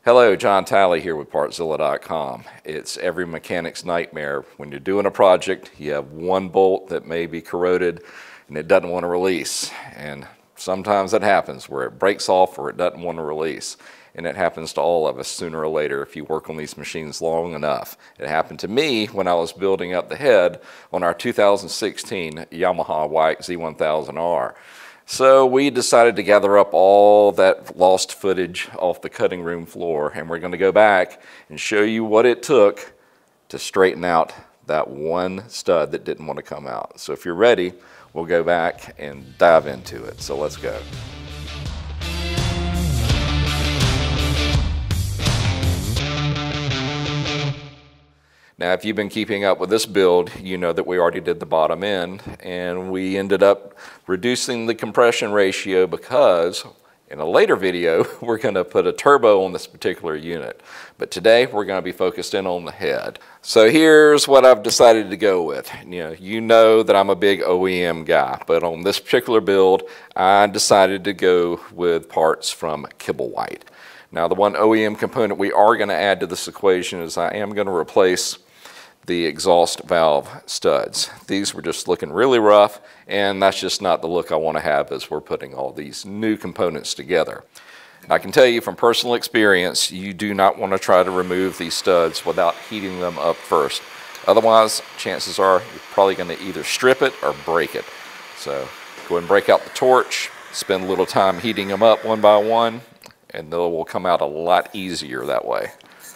Hello, John Talley here with Partzilla.com. It's every mechanic's nightmare. When you're doing a project, you have one bolt that may be corroded and it doesn't want to release. And sometimes that happens where it breaks off or it doesn't want to release. And it happens to all of us sooner or later if you work on these machines long enough. It happened to me when I was building up the head on our 2016 Yamaha White Z1000R. So we decided to gather up all that lost footage off the cutting room floor, and we're going to go back and show you what it took to straighten out that one stud that didn't want to come out. So if you're ready, we'll go back and dive into it. So let's go. Now, if you've been keeping up with this build, you know that we already did the bottom end, and we ended up reducing the compression ratio because in a later video, we're going to put a turbo on this particular unit. But today, we're going to be focused in on the head. So here's what I've decided to go with. You know that I'm a big OEM guy, but on this particular build, I decided to go with parts from Kibblewhite. Now, the one OEM component we are going to add to this equation is I am going to replace the exhaust valve studs. These were just looking really rough, and that's just not the look I want to have as we're putting all these new components together. I can tell you from personal experience, you do not want to try to remove these studs without heating them up first. Otherwise, chances are you're probably going to either strip it or break it. So go ahead and break out the torch, spend a little time heating them up one by one, and they will come out a lot easier that way.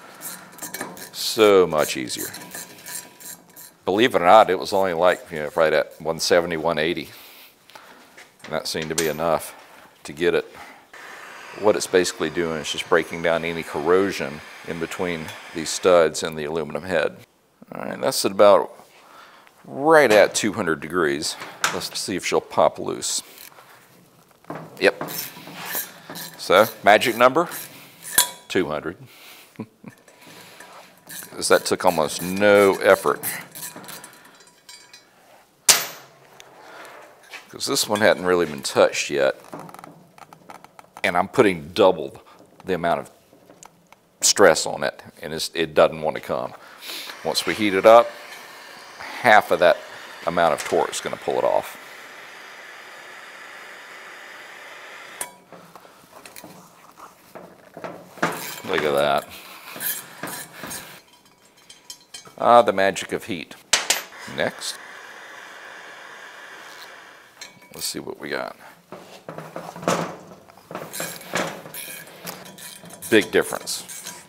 So much easier. Believe it or not, it was only like, right at 170, 180. And that seemed to be enough to get it. What it's basically doing is just breaking down any corrosion in between these studs and the aluminum head. All right, that's at about right at 200 degrees. Let's see if she'll pop loose. Yep. So, magic number, 200. Because that took almost no effort. Because this one hadn't really been touched yet. And I'm putting double the amount of stress on it, and it doesn't want to come. Once we heat it up, half of that amount of torque is going to pull it off. Look at that. Ah, the magic of heat. Next. Let's see what we got. Big difference.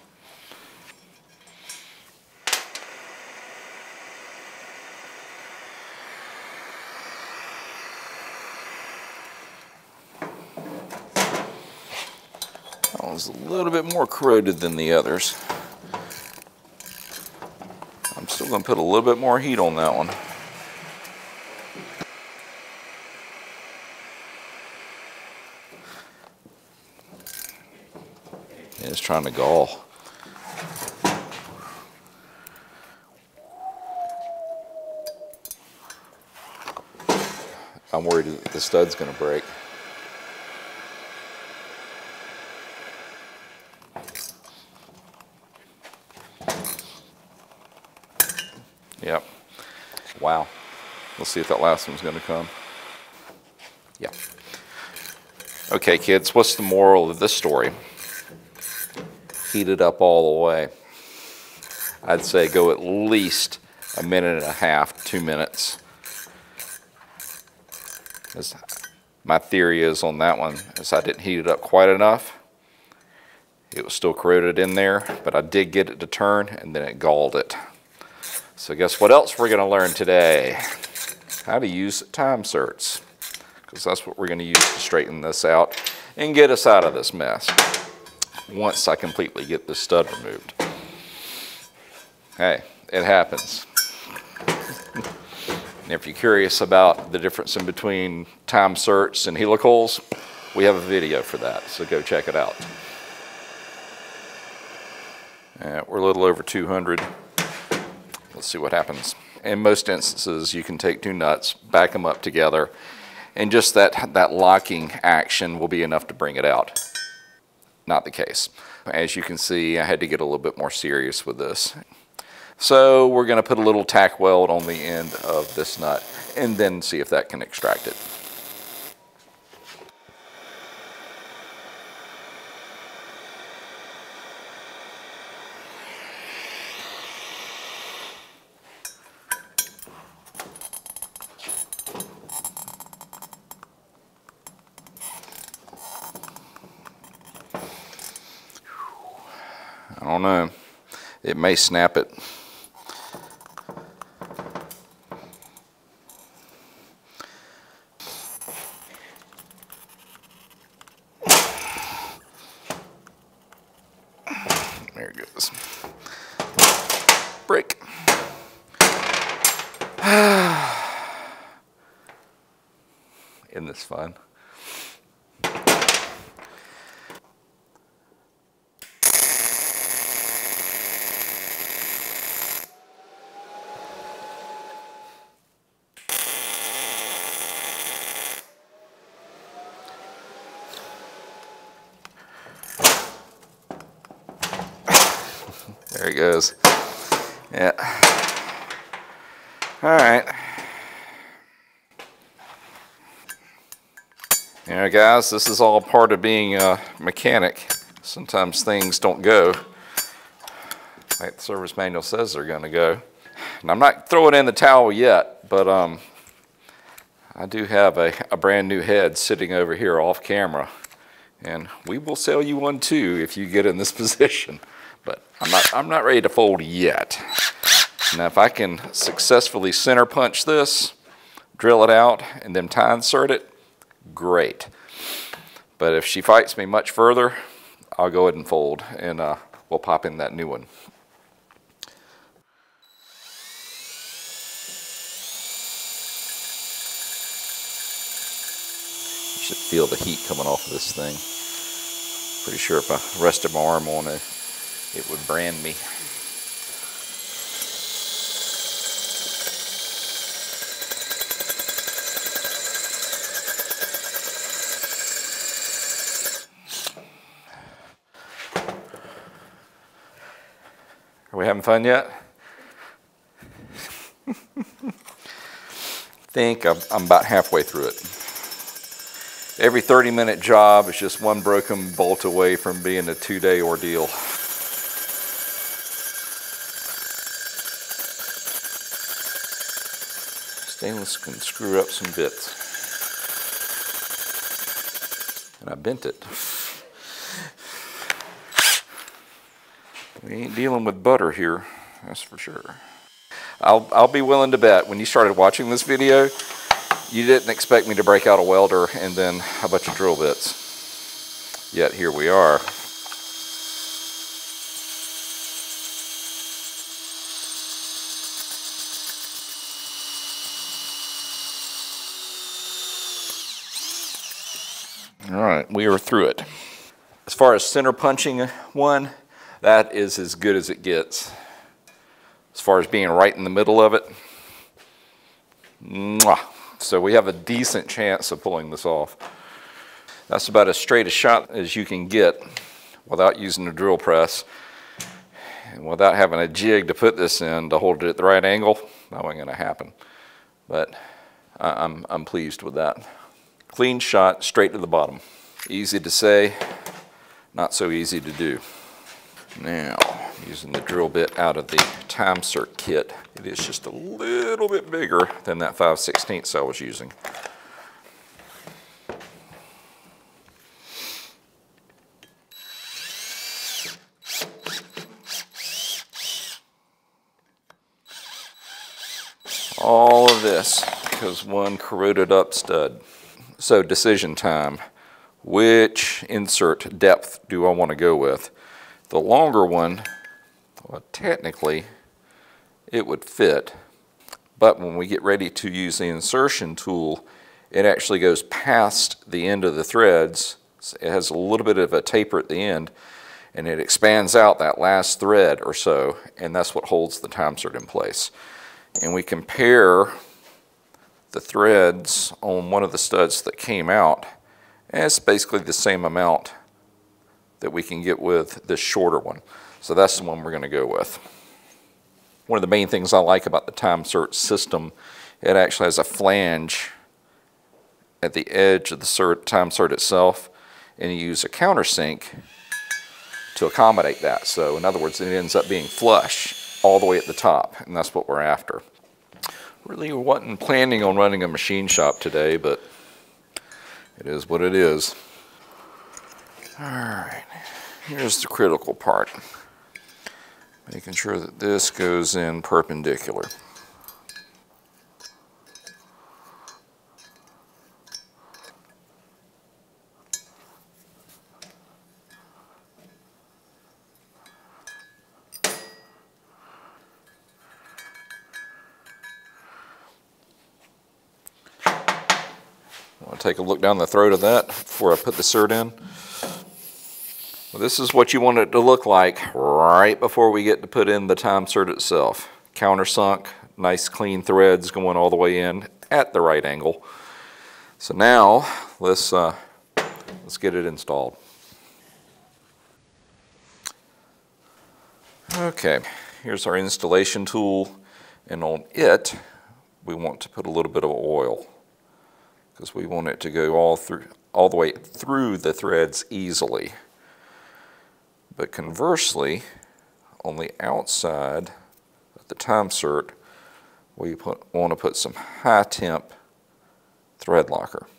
That one's a little bit more corroded than the others. I'm still going to put a little bit more heat on that one. It's trying to gall. I'm worried that the stud's going to break. Yep. Wow. Let's see if that last one's going to come. Yeah. Okay, kids, what's the moral of this story? Heat it up all the way. I'd say go at least a minute and a half, 2 minutes. As my theory is on that one is I didn't heat it up quite enough. It was still corroded in there, but I did get it to turn and then it galled it. So guess what else we're going to learn today? How to use time serts, because that's what we're going to use to straighten this out and get us out of this mess once I completely get this stud removed. Hey, it happens. And if you're curious about the difference in between time serts and helicals, we have a video for that, so go check it out. We're a little over 200. Let's see what happens. In most instances, you can take two nuts, back them up together, and just that locking action will be enough to bring it out. not the case. As you can see, I had to get a little bit more serious with this. So we're going to put a little tack weld on the end of this nut and then see if that can extract it. I don't know. It may snap it. There it goes. Break. Isn't this fun? There it goes. Yeah. All right. You know, guys, this is all part of being a mechanic. Sometimes things don't go like the service manual says they're going to go. And I'm not throwing in the towel yet, but I do have a brand new head sitting over here off camera. And we will sell you one too if you get in this position. But I'm not ready to fold yet. Now if I can successfully center punch this, drill it out, and then time sert it, great. But if she fights me much further, I'll go ahead and fold, and we'll pop in that new one. You should feel the heat coming off of this thing. Pretty sure if I rested my arm on it, it would brand me. Are we having fun yet? I think I'm about halfway through it. Every 30-minute job is just one broken bolt away from being a 2-day ordeal. Stainless can screw up some bits. And I bent it. We ain't dealing with butter here, that's for sure. I'll be willing to bet when you started watching this video, you didn't expect me to break out a welder and then a bunch of drill bits. Yet here we are. All right, we are through it. As far as center punching one, that is as good as it gets. As far as being right in the middle of it, mwah. So we have a decent chance of pulling this off. That's about as straight a shot as you can get without using a drill press and without having a jig to put this in to hold it at the right angle. That wasn't going to happen, but I'm pleased with that. Clean shot, straight to the bottom. Easy to say, not so easy to do. Now, using the drill bit out of the Time Sert kit, it is just a little bit bigger than that 5/16 I was using. All of this because one corroded up stud. So decision time. Which insert depth do I want to go with? The longer one, well, technically it would fit, but when we get ready to use the insertion tool, it actually goes past the end of the threads. It has a little bit of a taper at the end, and it expands out that last thread or so, and that's what holds the Time Sert in place. And we compare the threads on one of the studs that came out, and it's basically the same amount that we can get with this shorter one. So that's the one we're going to go with. One of the main things I like about the Time Sert system, it actually has a flange at the edge of the Time Sert itself, and you use a countersink to accommodate that. So in other words, it ends up being flush all the way at the top, and that's what we're after. Really wasn't planning on running a machine shop today, but it is what it is. All right, here's the critical part. Making sure that this goes in perpendicular. I'll take a look down the throat of that before I put the Sert in. Well, this is what you want it to look like right before we get to put in the Time Sert itself. Countersunk, nice clean threads going all the way in at the right angle. So now let's get it installed. Okay, here's our installation tool, and on it we want to put a little bit of oil because we want it to go all the way through the threads easily. But conversely, on the outside of the Time Sert, we want to put some high temp thread locker.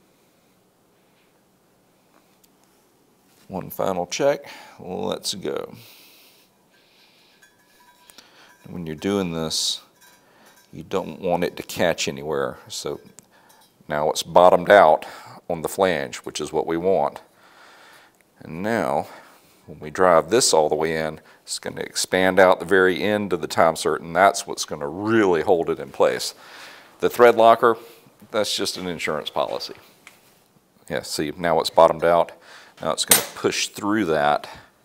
One final check, let's go. And when you're doing this, you don't want it to catch anywhere. So now it's bottomed out on the flange, which is what we want. And now, when we drive this all the way in, it's going to expand out the very end of the Time Sert, and that's what's going to really hold it in place. The thread locker, that's just an insurance policy. Yeah, see, now it's bottomed out. Now it's going to push through that.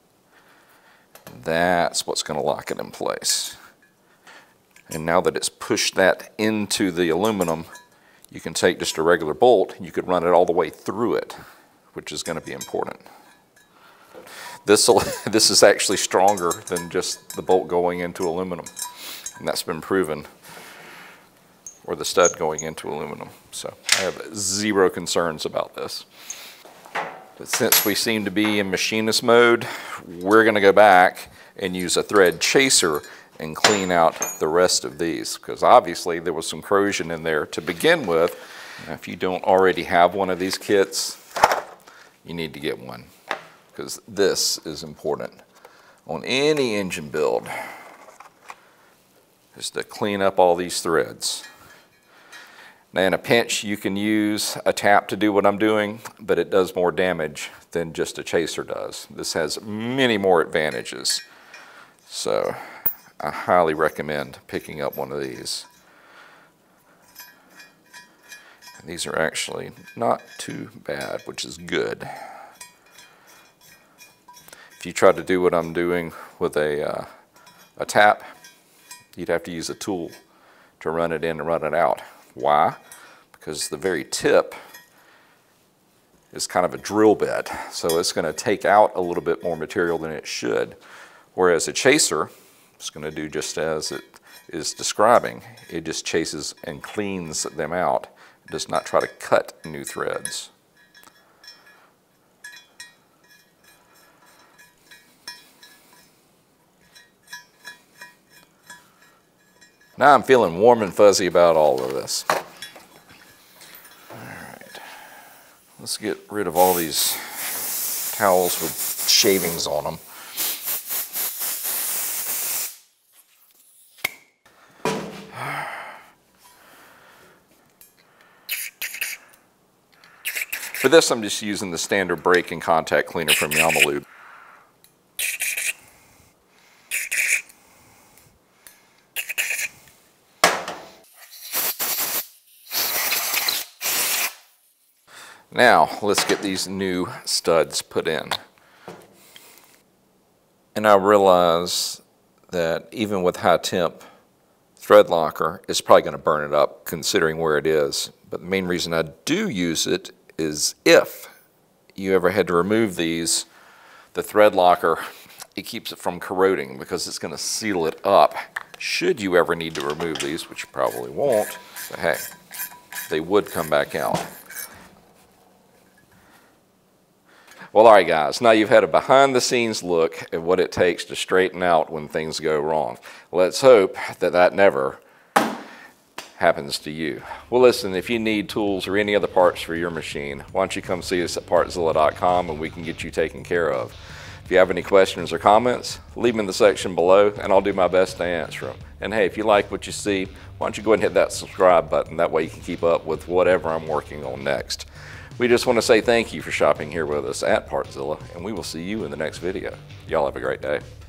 That's what's going to lock it in place. And now that it's pushed that into the aluminum, you can take just a regular bolt, you could run it all the way through it, which is going to be important. This is actually stronger than just the bolt going into aluminum, and that's been proven, or the stud going into aluminum. So I have zero concerns about this. But since we seem to be in machinist mode, we're going to go back and use a thread chaser and clean out the rest of these, because obviously there was some corrosion in there to begin with. Now, if you don't already have one of these kits, you need to get one, because this is important on any engine build, is to clean up all these threads. Now in a pinch you can use a tap to do what I'm doing, but it does more damage than just a chaser does. This has many more advantages. So I highly recommend picking up one of these. And these are actually not too bad, which is good. If you try to do what I'm doing with a tap, you'd have to use a tool to run it in and run it out. Why? Because the very tip is kind of a drill bit, so it's going to take out a little bit more material than it should. Whereas a chaser is going to do just as it is describing. It just chases and cleans them out. It does not try to cut new threads. Now I'm feeling warm and fuzzy about all of this. All right, let's get rid of all these towels with shavings on them. For this, I'm just using the standard brake and contact cleaner from Yamalube. Now, let's get these new studs put in. And I realize that even with high temp thread locker, it's probably going to burn it up considering where it is. But the main reason I do use it is if you ever had to remove these The thread locker, it keeps it from corroding because it's going to seal it up. Should you ever need to remove these, which you probably won't, but hey, they would come back out. Well, all right, guys, now you've had a behind-the-scenes look at what it takes to straighten out when things go wrong. Let's hope that that never happens to you. Well, listen, if you need tools or any other parts for your machine, why don't you come see us at Partzilla.com and we can get you taken care of. If you have any questions or comments, leave them in the section below and I'll do my best to answer them. And hey, if you like what you see, why don't you go ahead and hit that subscribe button. That way you can keep up with whatever I'm working on next. We just want to say thank you for shopping here with us at Partzilla, and we will see you in the next video. Y'all have a great day.